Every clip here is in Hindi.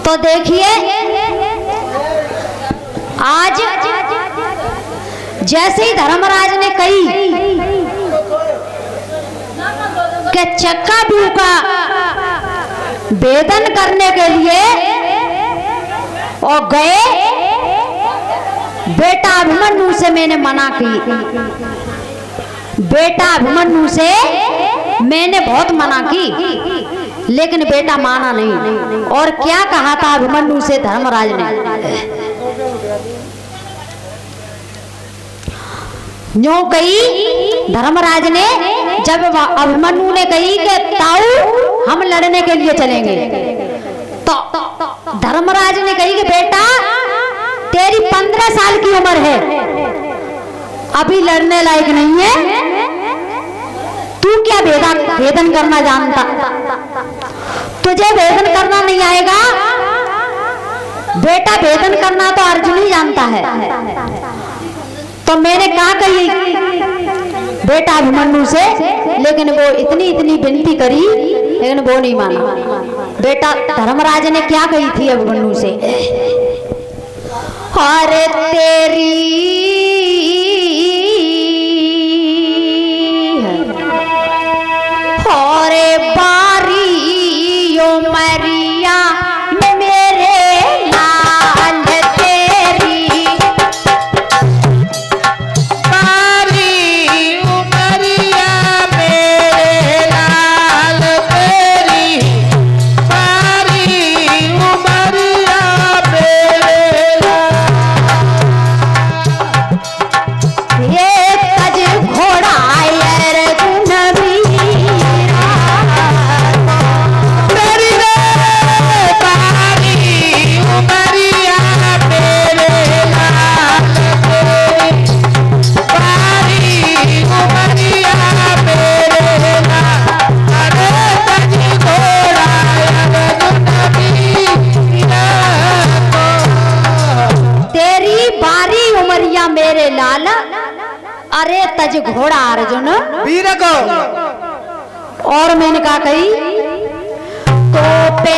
तो देखिए आज जैसे ही धर्मराज ने कही कि चक्का व्यू का वेदन करने के लिए और गए, बेटा अभिमन्यु से मैंने मना की, बेटा अभिमन्यु से मैंने बहुत मना की, लेकिन बेटा माना नहीं। और क्या कहा था अभिमन्यु से धर्मराज ने, न्यों कही धर्मराज ने, जब अभिमन्यु ने कही कि ताऊ हम लड़ने के लिए चलेंगे, तो धर्मराज ने कही कि बेटा तेरी 15 साल की उम्र है, अभी लड़ने लायक नहीं है, तू क्या वेदन करना जानता, तुझे वेदन करना नहीं आएगा। बेटा वेदन करना तो अर्जुन ही जानता है। तो मैंने कहा कही बेटा अभिमन्यु से, लेकिन वो इतनी विनती करी, लेकिन वो नहीं माना। बेटा धर्मराज ने क्या कही थी अभिमन्यु से, अरे तेरी अरे बारी ओ मरिया मेरे लाल, तेरी बारी उमरिया मेरे लाल, तेरी बारी उमरिया मेरे लाल। ये तज घोड़ा अर्जुन वीरा, मेरी बारी उमरिया मेरे लाल, तेरी बारी उमरिया मेरे लाल। अरे तज घोड़ा अर्जुन वीरा को। तेरी बारी उमरिया मेरे लाल, अरे तज घोड़ा अर्जुन वीर को। और मैंने कहा कही तो पे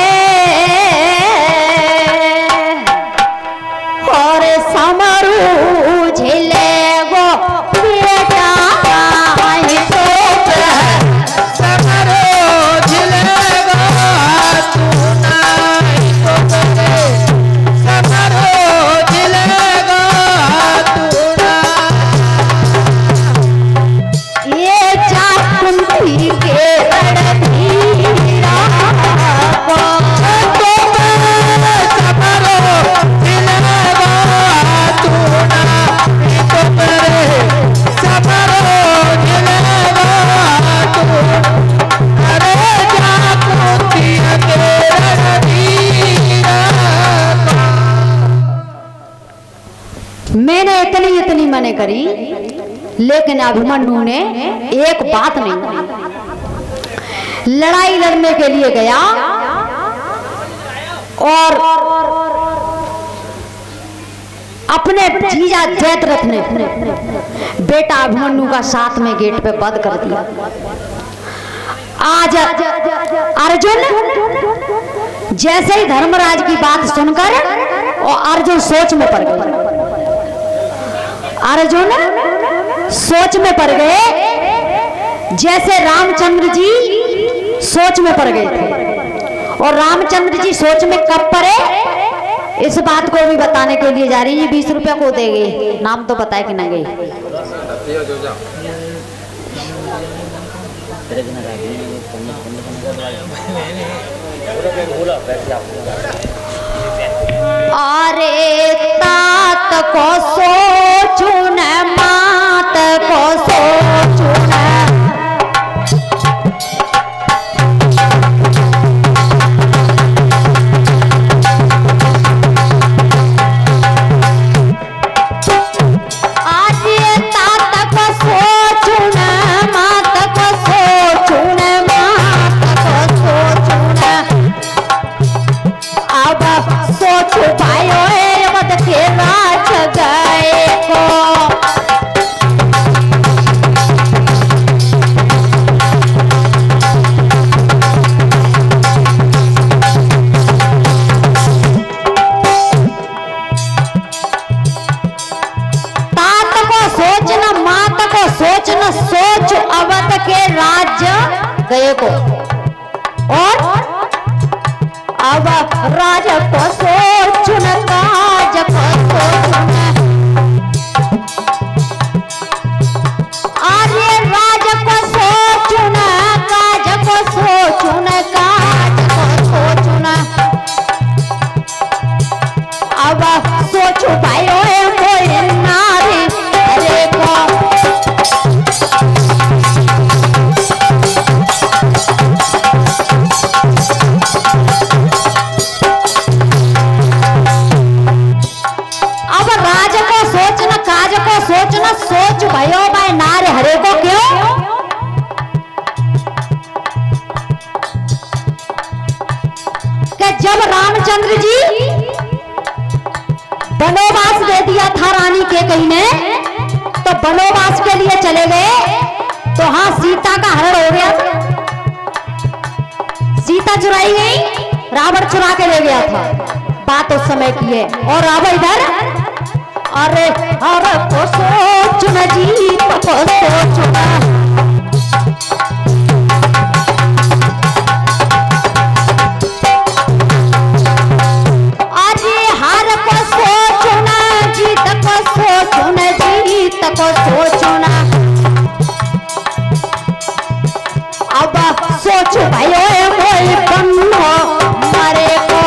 और समरू झिले गो बेटा है तो समरो झिलेगा तू नहीं तो करे, समरो झिलेगा तू ना। ये चाकुंती के रणधीरा को समरो झिलेगा तू नहीं तो करे, समरो झिलेगा तू। अरे जाकुंती के रणधीरा को। मैंने इतनी मने करी, लेकिन अभिमन्यु ने एक बात नहीं मानी। लड़ाई लड़ने के लिए गया और अपने जीजा जयद्रथ ने बेटा अभिमन्यु का साथ में गेट पे बंद कर दिया। आज अर्जुन जैसे ही धर्मराज की बात सुनकर और अर्जुन सोच में पड़ गए, अर्जुन सोच में पड़ गए, जैसे रामचंद्र जी सोच में पड़ गए थे। और रामचंद्र जी सोच में कब पड़े, इस बात को भी बताने के लिए जा रही है। 20 रुपया को देंगे, नाम तो बताए कि ना गए। अरे तात को सोचू न, मात को सोचू न, अरे तात को सोचू न, मात को सोचू न, मात को सोचू न। अब सोचू पायो बद के राज गए को। गए को। और अब राज को सोचुन काज को सोचुन, अरे राज को सोचुन काज को सोचुन, काज को सोचुन। अब सोचू भाइयों कोई नारी अरे को, अब राज को सोचना काज को सोचना, सोच भयो भाई नारे हरे को क्यों? कि जब रामचंद्र जी वनवास दे दिया था रानी के कहीं ने, तो वनवास के लिए चले गए, तो हाँ सीता का हरण हो गया था, सीता चुराई गई, रावण चुरा के ले गया था, बात उस समय की है। और रावण इधर अरे हर को सोचना जीत को सोचना, को सोचना। अब सोचो भाइयों कोई बन्नो मरे को,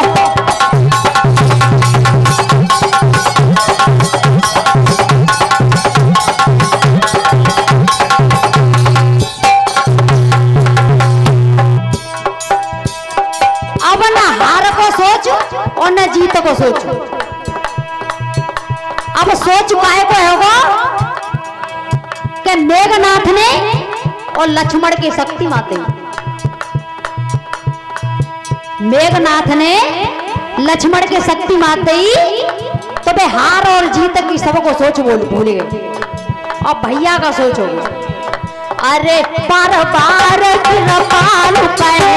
अब न हार को सोच और न जीत को सोचो। अब सोच काहे को होगा कि मेघनाथ ने और लक्ष्मण की शक्ति माते, मेघनाथ ने लक्ष्मण के शक्ति माते ही तो वे हार और जीत की सबको सोच भूल गए। अब भैया का सोच होगा अरे बार बार कृपालु कहे,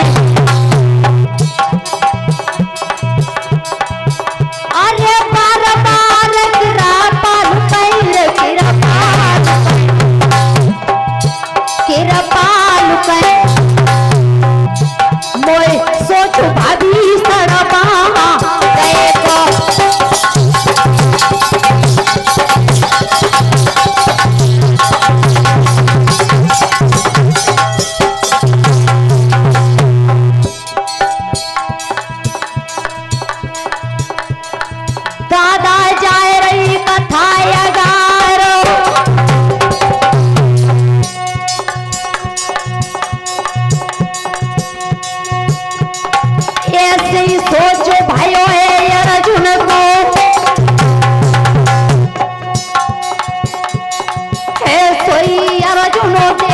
अरे बार बार कृपालु कहे, कृपालु कहे मोय सोचो भाभी सड़पा गए को। दादा जाए रही कथा यगारो, ऐसे ही सोचो भाइयों है अर्जुन को, ऐसे ही अर्जुन के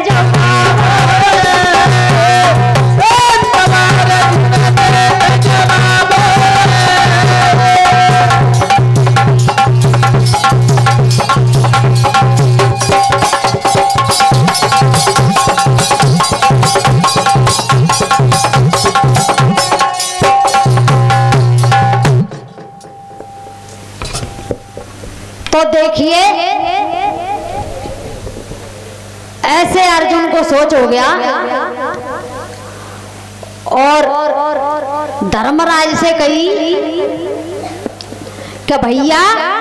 तो देखिए ऐसे अर्जुन को सोच हो गया और धर्मराज से कही कि भैया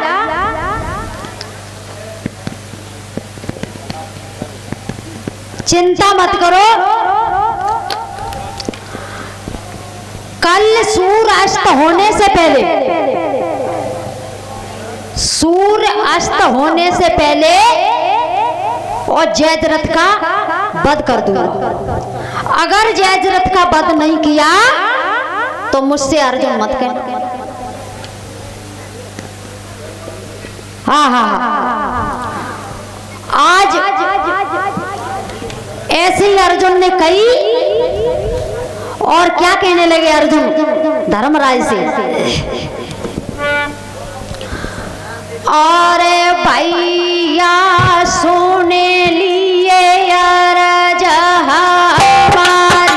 चिंता मत करो, कल सूर्य अस्त होने से पहले, सूर्य अस्त होने से पहले और जयद्रथ का वध कर दूंगा। अगर जयद्रथ का वध नहीं किया तो मुझसे अर्जुन मत कर। हाँ हाँ हाँ, आज ऐसे ही अर्जुन ने कही और क्या कहने लगे अर्जुन धर्मराज से, अरे भैया सोने लिए अरज हमारी,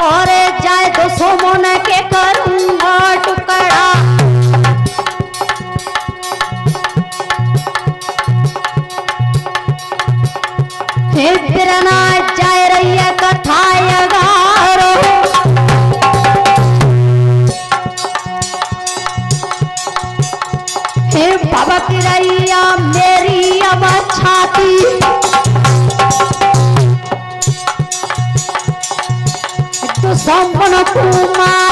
और जाए तो सोमन के करूंगा टुकड़ा। फिर ना जाए रही कथा गारो, हे बाबा की रैया मेरी अब छाती, तो संपन्न कुमार